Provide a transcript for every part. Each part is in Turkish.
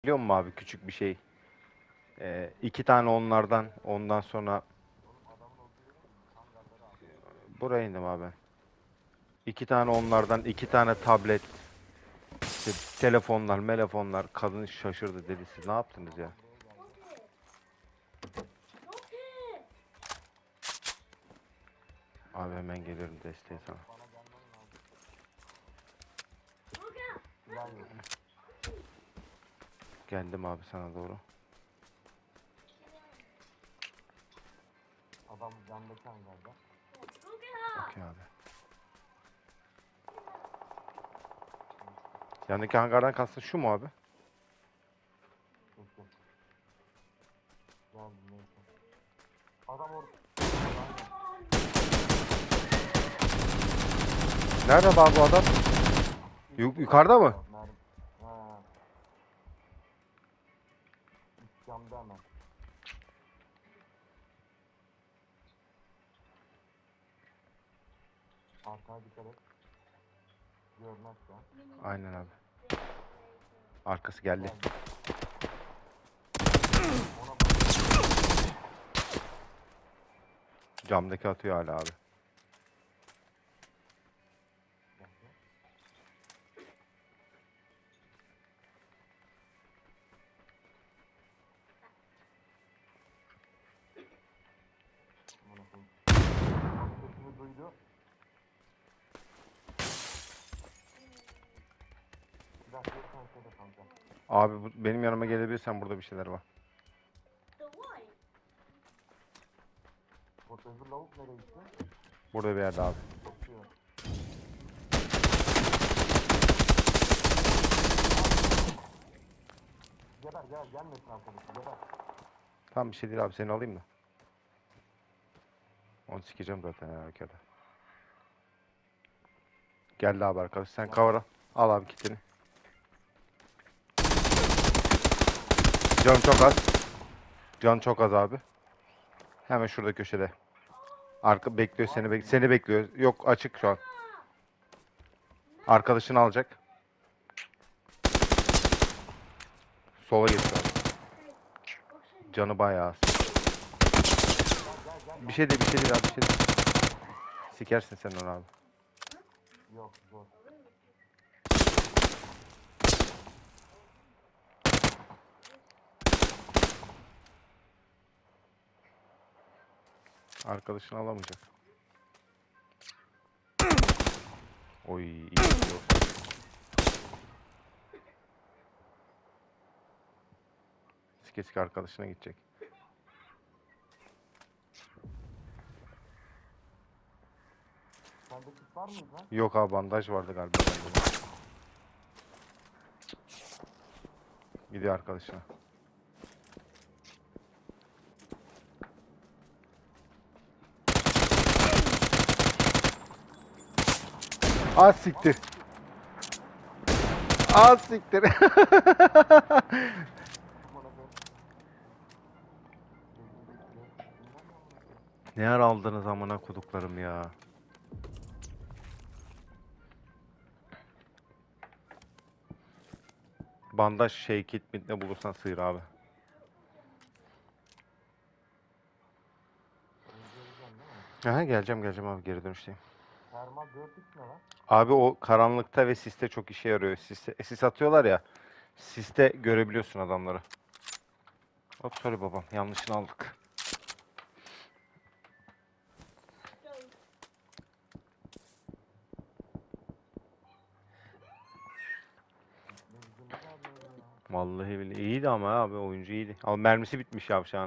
Biliyor musun abi küçük bir şey. İki tane onlardan ondan sonra buraya indim abi. İki tane onlardan iki tane tablet işte telefonlar telefonlar kadın şaşırdı dedi siz ne yaptınız ya? Abi hemen gelirim desteğe sana. Geldim abi sana doğru. Adam yandaki hangarda. Okey abi. Yandaki hangardan kastın şu mu abi? Bekle. Geldim neyse. Adam orada. Nerede abi bu adam? Yukarıda mı? Ha. Üst camda hemen. Arkana dikkat et. Görmez ya. Aynen abi. Arkası geldi. Geldi. Ona bak. Camdaki atıyor hala abi. Bekle. Ona koy. Bak sesini duydu. Bir dakika sen şöyle kanka. Abi benim yanıma gelebilirsen burada bir şeyler var. O öbür lavuk nereye gitti? Burada bir yerde abi. Bakıyor. Geber gel gelmesin arkadaşı geber. Tamam bir şey değil abi seni alayım da. Onu sikeceğim zaten ya arkada. Geldi abi arkadaş. Sen kavra. Al abi kitini. Canım çok az. Can çok az abi. Hemen şurada köşede. Arka bekliyor seni bekliyor. Yok açık şu an. Arkadaşını alacak. Sola geçti abi. Canı bayağı az. Bir şey değil abi bir şey değil. Sikersin sen onu abi. Yok zor. Arkadaşını alamayacak. Oy iyi gidiyor. Sike sike arkadaşına gidecek. Sende kit var mıydı lan? Yok abi bandaj vardı galiba bende. Gidiyor arkadaşına. Az siktir. Az siktir. Bana ver. Ne ara aldınız amına koduklarım ya. Bandaj şey kit mit ne bulursan sıyır abi. Geleceksin değil mi? Aha geleceğim abi geri dönüşteyim. Termal 4x ne lan? Abi o karanlıkta ve siste çok işe yarıyor. Sis atıyorlar ya. Siste görebiliyorsun adamları. Hop sorry babam yanlışını aldık. Mevzimiz abi ya. Vallahi billahi iyiydi ama abi oyuncu iyiydi. Ama mermisi bitmiş ya şu an.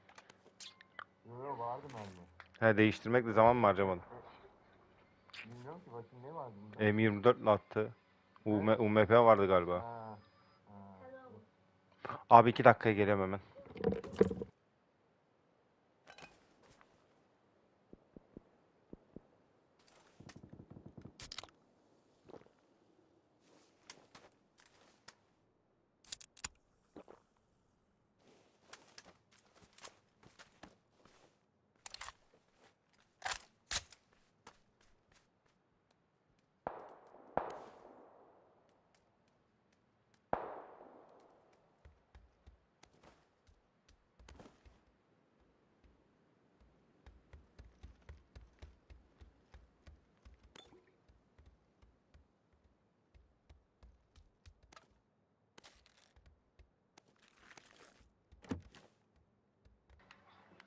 Yo vardı mermi. He değiştirmekle zaman mı harcamadın? Bilmiyorum ki bakayım ne vardı bunda. M24 ile attı. Ne? UMP vardı galiba. Ha. Ha. Abi 2 dakikaya geliyorum hemen.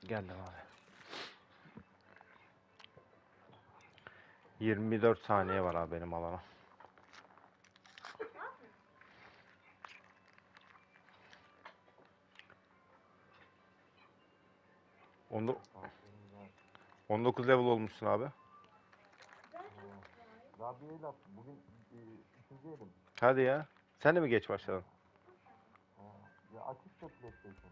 Geldim abi. 24 saniye var abi benim alana. Onu Aferin ya. 19 level olmuşsun abi. Daha bir el attım. Bugün ikinci elim. Hadi ya. Sen de mi geç başladın? Ha, ya açık da PlayStation.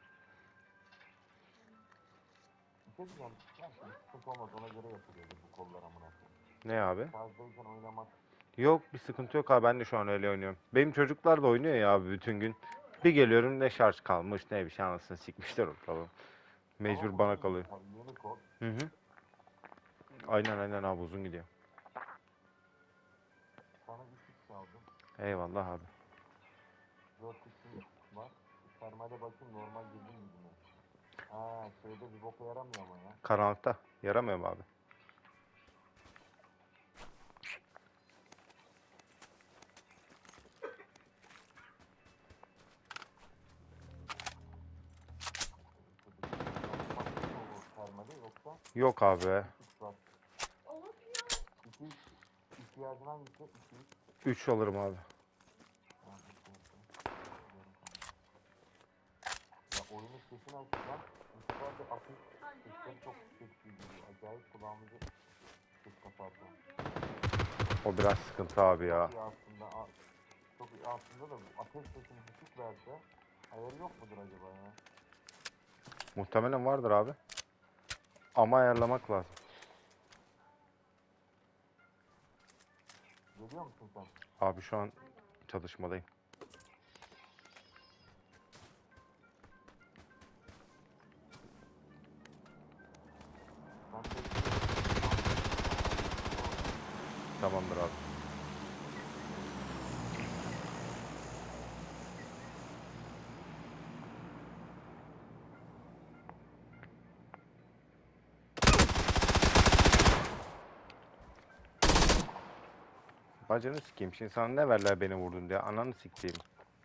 Bir şey diyeceğim. Ya şimdi sıkıntı olmaz. Ona göre yapılıyordur bu kollar amına koyayım. Ne abi? Şarjdayken oynamak. Yok bir sıkıntı yok abi, ben de şu an öyle oynuyorum. Benim çocuklar da oynuyor ya abi bütün gün. Bir geliyorum ne şarj kalmış ne bir şey, anasını sikmişler ortalığı. Mecbur Ama bana uzun gidiyor kalıyor. tabii. Yeni kol. Hı hı. Aynen abi, uzun gidiyor. Sana 3x aldım. Eyvallah abi. 4x'im var. Termale bakayım normal girdim gibi mi? Ha şeyde bir boka yaramıyor ama ya. Karanlıkta yaramıyor mu abi? Termale yoksa Yok abi. 3x var. 2x ihtiyacın hangisi? 2x. 3 alırım abi. Ha, 2x. Ya oyunun sesini açacağım. Bu sefer de ateş sesleri çok seksi geliyor. Acayip kulağımızı ses kasardı. O biraz sıkıntı abi ya. Çok iyi aslında. Çok iyi aslında da bu ateş sesini düşük verse ayarı yok mudur acaba ya? Muhtemelen vardır abi. Ama ayarlamak lazım. Geliyor musun sen? Abi şu an çalışmadayım. Ben bekliyorum. Tamamdır abi. Bacını sikeyim. Şimdi sana ne verler beni vurdun diye. Ananı sikeyim.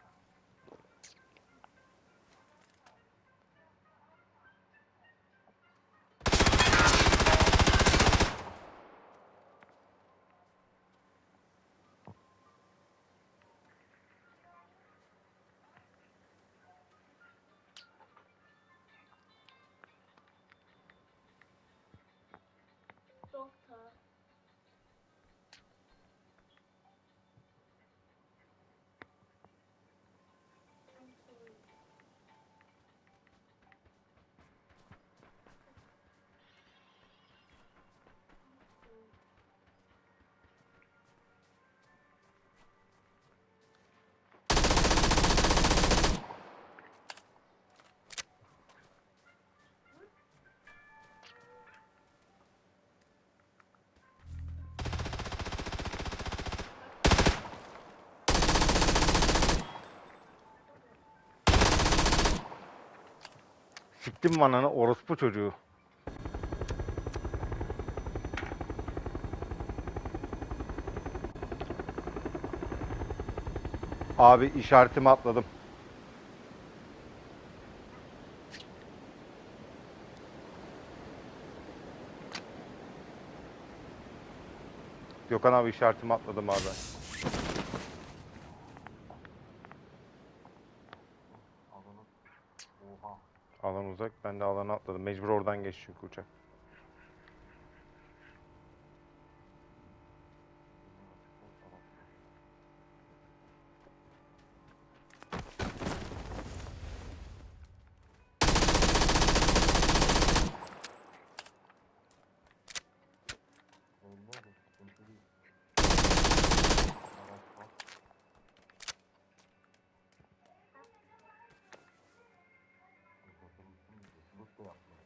Doktor. Siktim ananı orospu çocuğu. Abi işaretimi atladım. Gökhan abi işaretimi atladım abi. Adını. Oha. Alan uzak. Ben de alana atladım. Mecbur oradan geç çünkü uçak. Öyle de sıkıntı değil. Araç var. Uzatılmışsın bize. Loot da yapmıyor.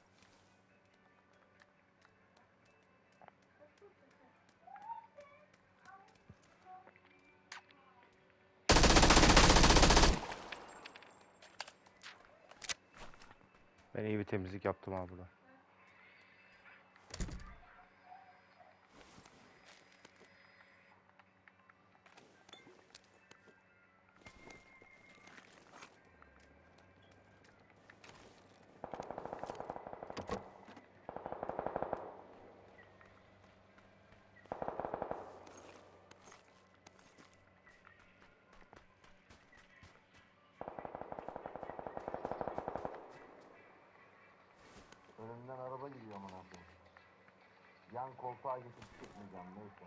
Ben iyi bir temizlik yaptım abi burada. yan koltuğa getirip çıkmayacağım neyse.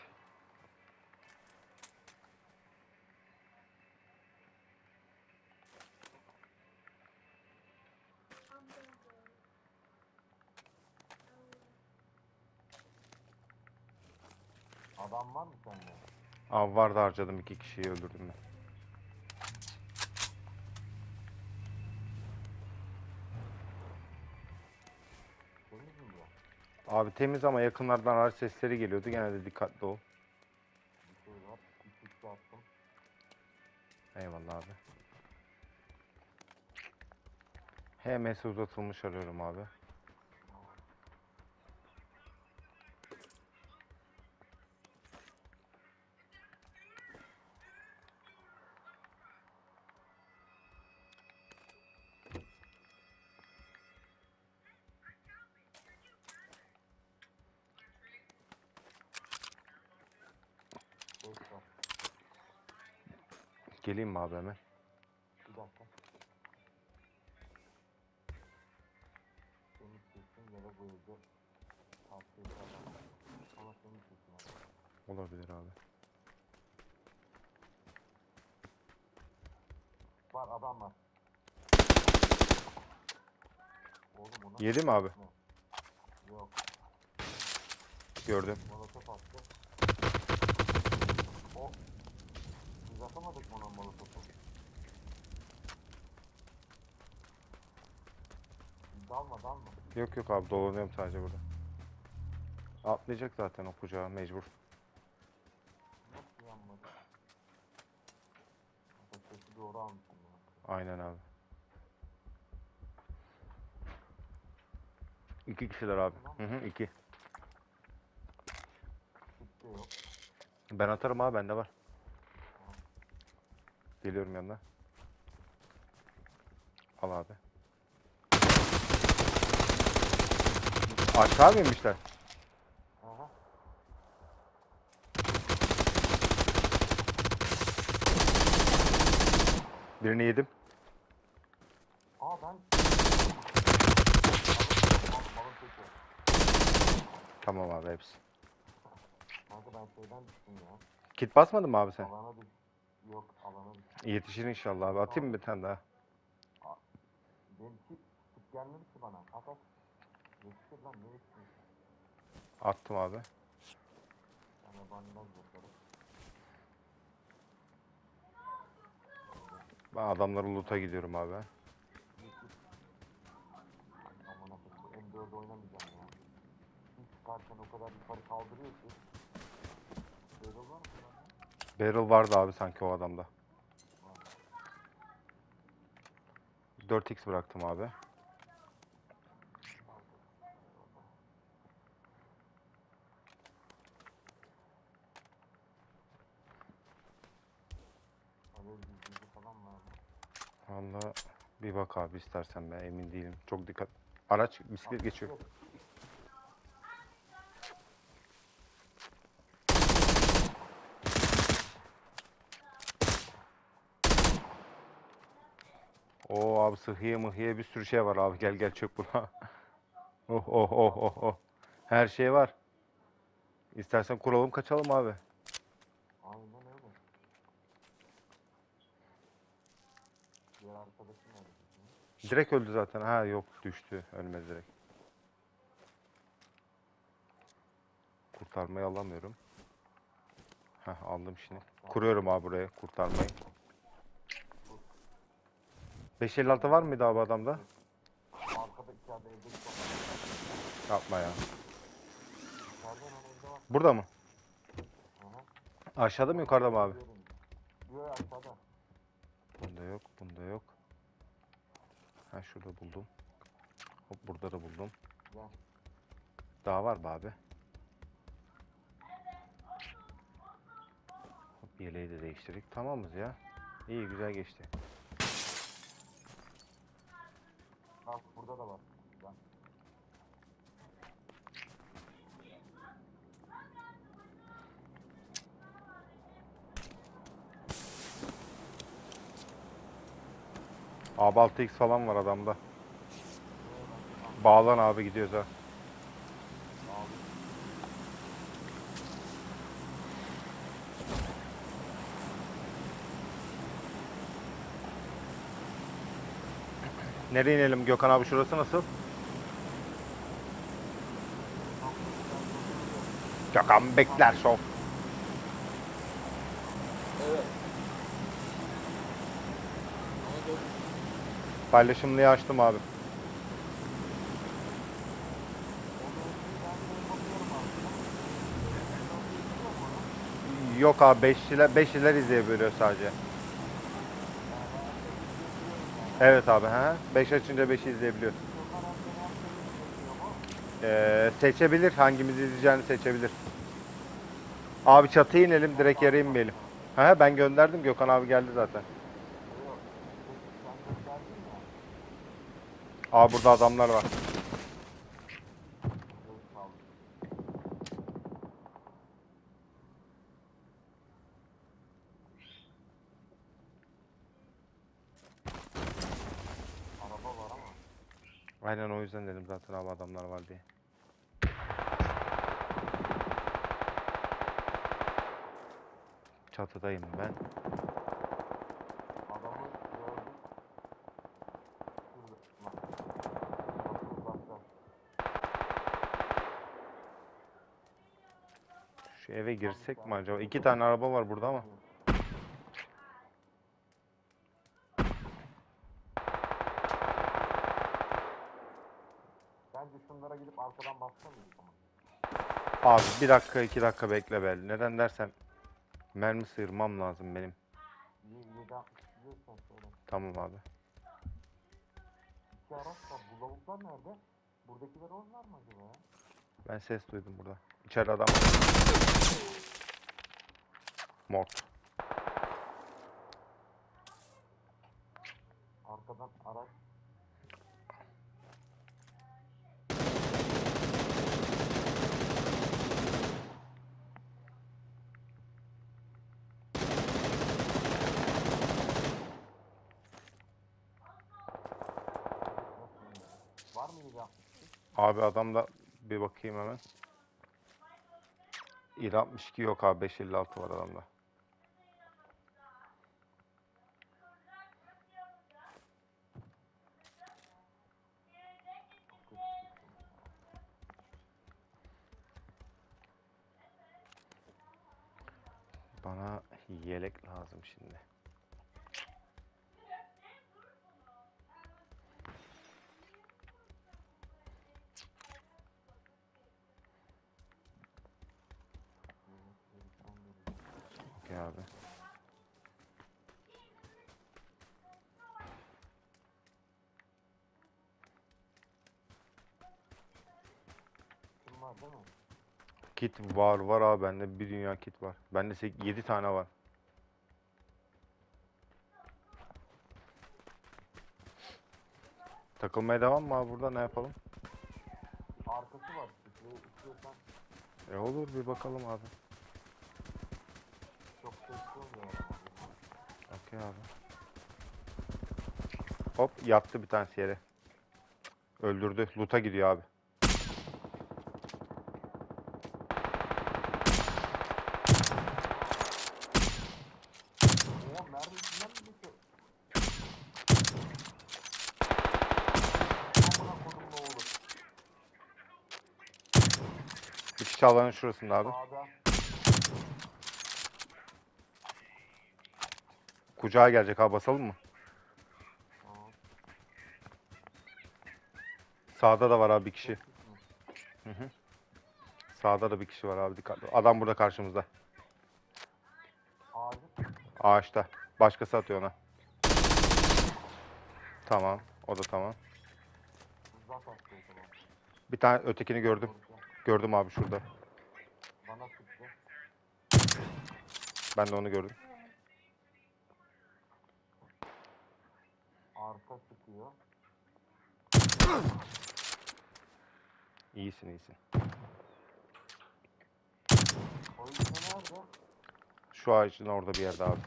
Adam var mı sende? Av vardı, harcadım, 2 kişiyi öldürdüm ben. Temiz mi bu? Abi temiz ama yakınlardan araç sesleri geliyordu. Gene de dikkatli ol. Bir şey var. Bir kişi attım. Eyvallah abi. HMS uzatılmış arıyorum abi. Ses var. Geleyim mi abi hemen? Bir dakika. Senin sesin ya da bu evde tavsiye ederim. Ama senin sesin var. Olabilir abi. Var adam var. Oğlum ona. Yedi mi abi? Yok. Gördüm. Molotof attı. O. Biz atamadık mı ona molotofu? Dalma dalma. Yok yok abi, dolanıyorum sadece burada. Atlayacak zaten o kucağa mecbur. Nasıl yanmadı? Sesi doğru almışsın ya. Aynen abi. 2 kişiler abi. Hı hı, 2. Hiçbir yok. Ben atarım abi, bende var. Geliyorum yanına. Al abi. Aşağı mı inmişler? Aha. Birini yedim. Aa ben... Malın teki. Tamam abi, hepsi. Kanka ben şeyden düştüm ya. Kit basmadın mı abi sen? Alana düş. Yok alana düş. Yetişir inşallah abi. Atayım mı bir tane daha? Benimki tip gelmedi ki bana. At at. Yetişir lan ne yetişir? Attım abi. Yani bandaj bakarım. Ben adamların loot'a gidiyorum abi. Amına koyayım. Bu M4 oynamayacağım ya. Hiç çıkarken o kadar yukarı kaldırıyor ki. Böyle var mı lan? Barrel vardı abi sanki o adamda. 4x bıraktım abi. Alev düzgünlüğü falan var mı? Valla bir bak abi istersen, ben emin değilim. Çok dikkat. Araç bisiklet geçiyor. Oo abi, sıhhiye mıhhiye bir sürü şey var abi. Gel gel, çök buna. Oh oh oh oh oh. Her şey var. İstersen kuralım kaçalım abi. Aynen öyle. Diğer arkadaşım nerede şimdi? Direkt öldü zaten. Ha yok, düştü. Ölmedi direkt. Kurtarmayı alamıyorum. Heh, aldım şimdi. Kuruyorum abi buraya kurtarmayı. 556 var mıydı abi adamda? Arkada içeride evde bir tane. Yapma ya. İçeride hemen evde var. Burada mı? Aha. Aşağıda mı yukarıda mı abi? Diyor aşağıda. Bunda yok, bunda yok. Ha şurada buldum. Hop, burada da buldum. Gel. Daha var mı abi? Hop, yeleği de değiştirdik. Tamamız ya. İyi, güzel geçti. Bak burada da var. Gel. Abi 6x falan var adamda. Bağlan abi, gidiyoruz ha. Abi. Nereye inelim Gökhan abi, şurası nasıl? Gökhan Bekler Show. Evet. Ama dur. Paylaşımlıyı açtım abi. Yok abi, 5'liler izleyebiliyor sadece. Evet abi, he. 5 açınca 5'i izleyebiliyor. Seçebilir, hangimizi izleyeceğini seçebilir. Abi çatıya inelim, direkt yere inmeyelim. He, ben gönderdim, Gökhan abi geldi zaten. Abi burada adamlar var. Araba var ama. Aynen, o yüzden dedim zaten abi adamlar var diye. Çatıdayım ben. Adamı gördüm. Şurada. Kapı uzakta. Şu eve girsek mi acaba? 2 tane araba var burada ama. Bence şunlara gidip arkadan bassana mıyız ama? Abi 1 dakika 2 dakika bekle be. Neden dersen mermi sıyırmam lazım benim. 760 diyorsan söyle. Tamam abi. 2 araç var. Bu lavuklar nerede? Buradakiler onlar mı acaba ya? Ben ses duydum burada. İçeride adam. Mort. Arkadan araç. Var mı 760? Abi adamda bir bakayım hemen. 762 yok abi, 556 var adamda. Bana yelek lazım şimdi. Okey abi. Kim var değil mi? Kit var abi, bende bir dünya kit var. Bende 7 tane var. Takılmaya devam mı abi, burada ne yapalım? Arkası var. Şurayı istiyorsan Olur, bir bakalım abi. çok sesli oluyor ama. Okey abi. Hop, yattı bir tanesi yere. Öldürdü. Loot'a gidiyor abi. Oha mermi içinden mi geçiyor? Amına kodum ne olur. Bir kişi alanın şurasında abi. Sağda. Kucağa gelecek abi, basalım mı? Tamam. Sağda da var abi bir kişi. Sessiz mi? Hı hı. Sağda da bir kişi var abi, dikkatli. Adam burada karşımızda. Ağacı. Ağaçta. Başkası atıyor ona. Tamam. O da tamam. Uzak attı o zaman. Bir tane ötekini gördüm. Vuracağım. Gördüm abi şurada. Bana sıktı. Ben de onu gördüm. Arka sıkıyor. İyisin iyisin. O yüzden nerede? Şu ağacın orada bir yerde abi.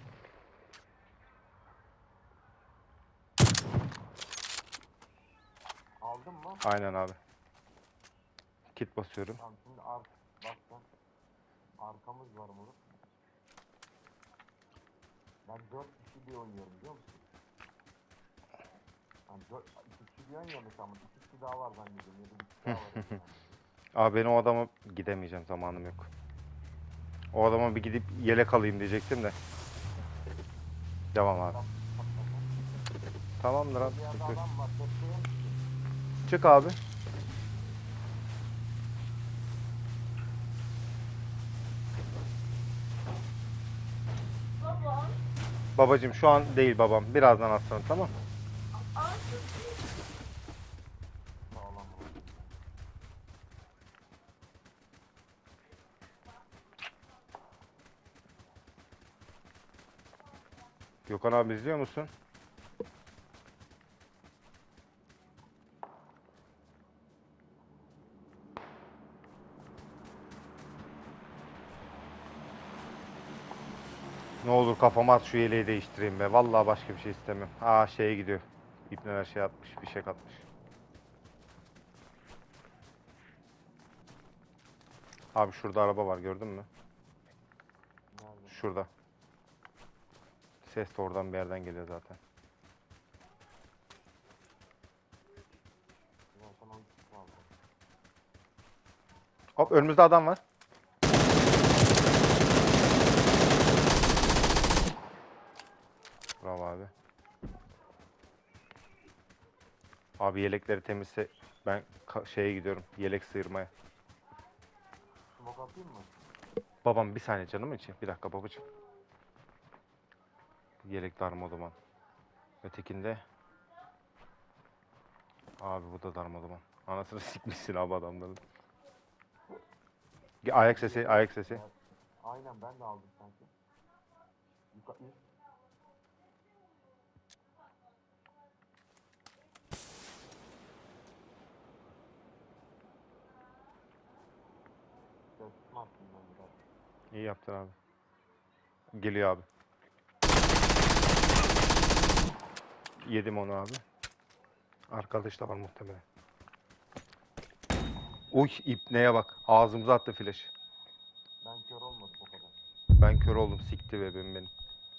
Aldın mı? Aynen abi. Kit basıyorum. Tamam şimdi bak sen. Arkamız var Murat. Ben 4 kişi bir oynuyorum biliyor musun? Ha, Yani iki kişi diyorsun ya mesela, iki kişi daha var zannediyorum. Ya da bir kişi daha var. Yani. Abi ben o adama gidemeyeceğim, zamanım yok. O adama bir gidip yelek alayım diyecektim de. Devam abi. Tamamdır abi, Bir yerde sıkıntı yok. adam var. Tepkiye mi? Çık abi. Baba. Babacım şu an değil babam. Birazdan az sonra, tamam. Artık Sağlam olur. Gökhan abi izliyor musun? Ne olur kafama at, şu yeleği değiştireyim be. Vallahi başka bir şey istemiyorum. Aa, şeye gidiyor. İbneler şey atmış, bir şey atmış. Abi şurada araba var, gördün mü? Nerede? Şurada. Ses de oradan bir yerden geliyor zaten. Zaten o ikisi kaldı. Hop, önümüzde adam var. Bravo abi. Abi yelekleri temizse ben şeye gidiyorum. Yelek sıyırmaya. Smoke atayım mı? Babam bir saniye canım için. Bir dakika babacığım. Yelek darmaduman. Ötekinde. Abi bu da darmaduman. Anasını sikmişsin abi adamların. Ayak sesi, ayak sesi. Evet. Aynen, ben de aldım sanki. Üst. Sesimi attım ben biraz. İyi yaptın abi. Geliyor abi. Yedim onu abi. Arkadaş da var muhtemelen. Uy, ipneye bak. Ağzımıza attı flash. Ben kör olmadım o kadar. Ben kör oldum. Sikti bebeğim benim.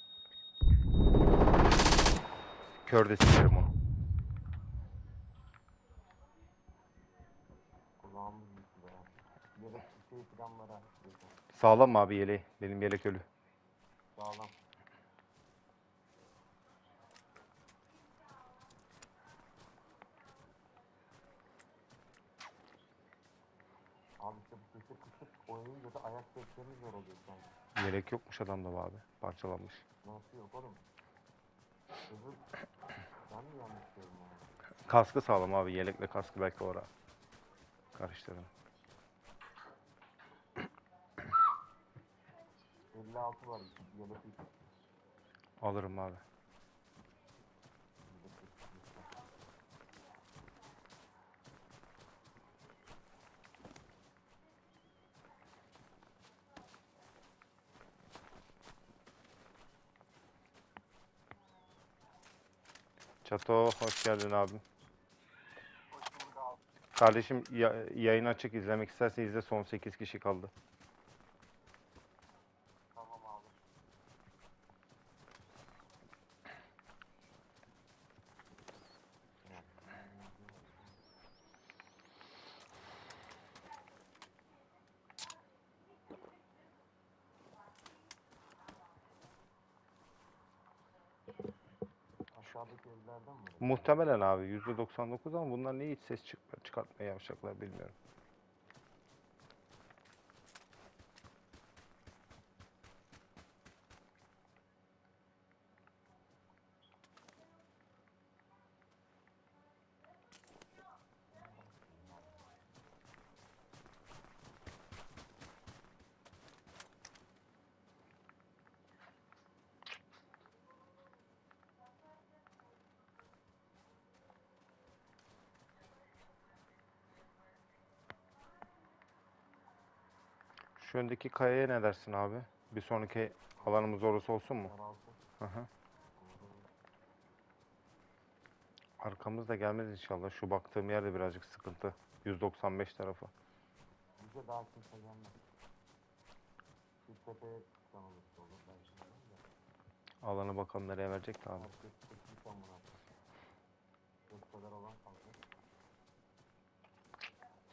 Kör de sikerim onu. Kulağımız gitti be. Yelek bir şey falan var ha. Sağlam mı abi yeleği? Benim yelek ölü. Sağlam. Abi işte bu sesi kısık oynayınca da ayak sesleri zor oluyor sanki. Yelek yokmuş adamda be abi. Parçalanmış. Nasıl yok oğlum? Öbür... Ben mi yanlış diyorum ya? Kaskı sağlam abi. Yelekle kaskı belki oraya. Karıştırdım. 56 var. Yelek üst. Alırım abi. Çato hoş geldin abim. Kardeşim yayın açık, izlemek istersen izle, son 8 kişi kaldı. Tamam abi. Aşağıdaki evlerden mi? Muhtemelen abi %99, ama bunlar niye hiç ses çıkartmaya yavşaklar bilmiyorum. Şu öndeki kayaya ne dersin abi? Bir sonraki alanımız orası olsun mu? Araltı. Hı hı. Arkamız da gelmez inşallah. Şu baktığım yerde birazcık sıkıntı. 195 tarafı. Bize daha kimse gelmez. Şu tepeye çıkan olursa olur. Ben şimdi de. Alanı bakalım nereye verecek de abi. Herkes çekmiş amına.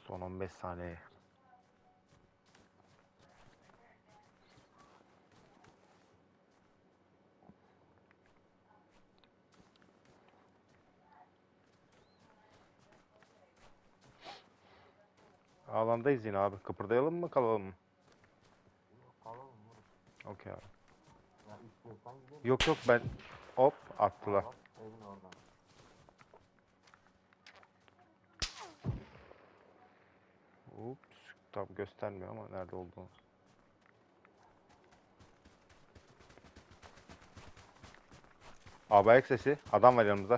Son 15 saniye. Alandayız yine abi. Kıpırdayalım mı kalalım mı? Kalalım mı? Okey abi. Ya istiyorsan gidelim. Yok yok ben hop attılar. Bak, evin oradan. Ups. Tabi göstermiyor ama nerede olduğunu. Abi ayak sesi. Adam var yanımızda.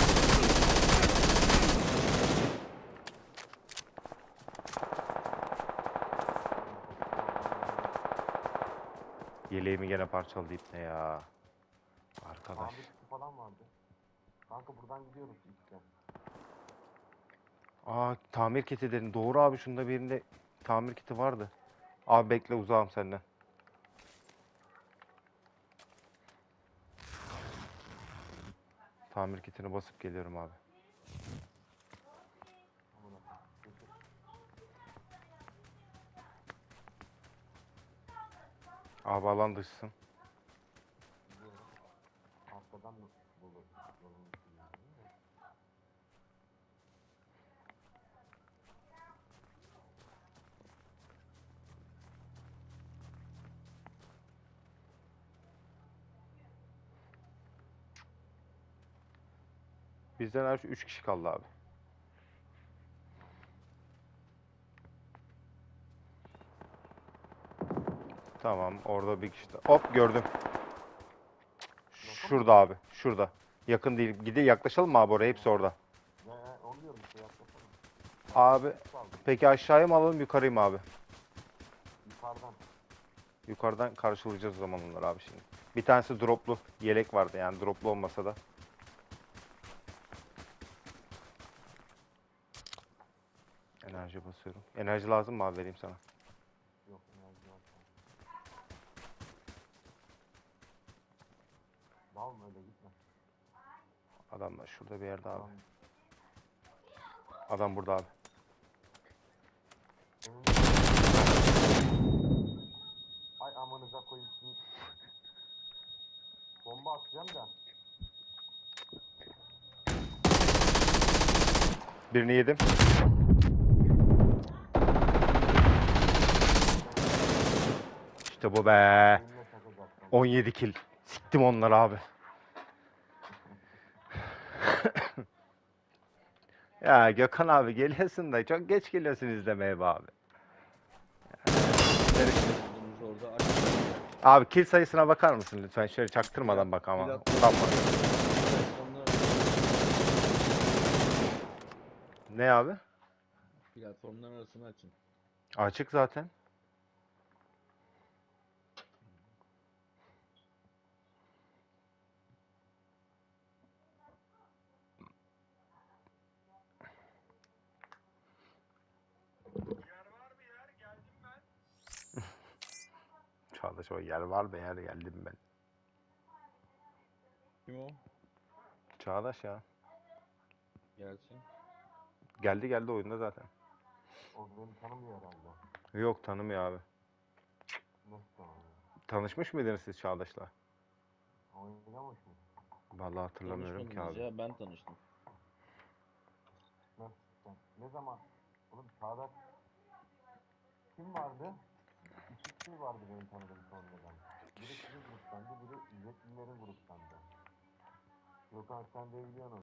Yeleğimi gene parçaladı ipne ya. Arkadaş. Abi falan vardı. Kanka buradan gidiyoruz işte. Aa tamir kiti dedin. Doğru abi şunda birinde tamir kiti vardı. Abi bekle uzağım senden. Tamir kitini basıp geliyorum abi. Burada. Geçir. Abi alan dışsın. Gidiyorum. Arkadan mı bulur? Yolun üstünden değil mi? Bizden her 3 kişi kaldı abi. Tamam orada bir kişi daha. Hop gördüm. Şurada abi. Şurada. Yakın değil. Gide yaklaşalım mı abi oraya? Hepsi orada. Oluyorum işte yaklaşalım. Abi Kaldı. peki aşağıya mı alalım yukarıya mı abi? Yukarıdan. Yukarıdan karşılayacağız o zaman onları abi şimdi. Bir tanesi droplu. Yelek vardı yani droplu olmasa da. Enerji basıyorum. Enerji lazım mı abi vereyim sana? Yok enerji yok. Dal mı öyle gitme. Adam da şurada bir yerde abi. Tamam. Adam burada abi. Ay amanıza koyayım. Bomba atacağım da. Birini yedim. İşte bu be. Benimle takacaktım. 17 kill. Siktim onları abi. Ya Gökhan abi geliyorsun da çok geç geliyorsun izlemeye be abi. Olduğumuz orada açtık. Abi kill sayısına bakar mısın lütfen? Şöyle çaktırmadan Biraz- bak ama. biraz- Utanma. Platformlar, Ne abi? platformların arasını açın. Açık zaten. Çağdaş o yer var be yer geldim ben. Kim o? Çağdaş ya. Gelsin. Geldi oyunda zaten. O beni tanımıyor herhalde. Yok tanımıyor abi. Nasıl tanımıyor? Tanışmış mıydınız siz Çağdaş'la? Oynamış mı? Vallahi hatırlamıyorum ki Tanışmadınız abi. ya, ben tanıştım. Nasıl sen? Ne zaman? Oğlum Çağdaş kim vardı? İki kişi vardı benim tanıdığım sonradan. Biri sizin gruptandı, biri İzzetlilerin gruptandı. Gökhan sen de biliyorsun onu.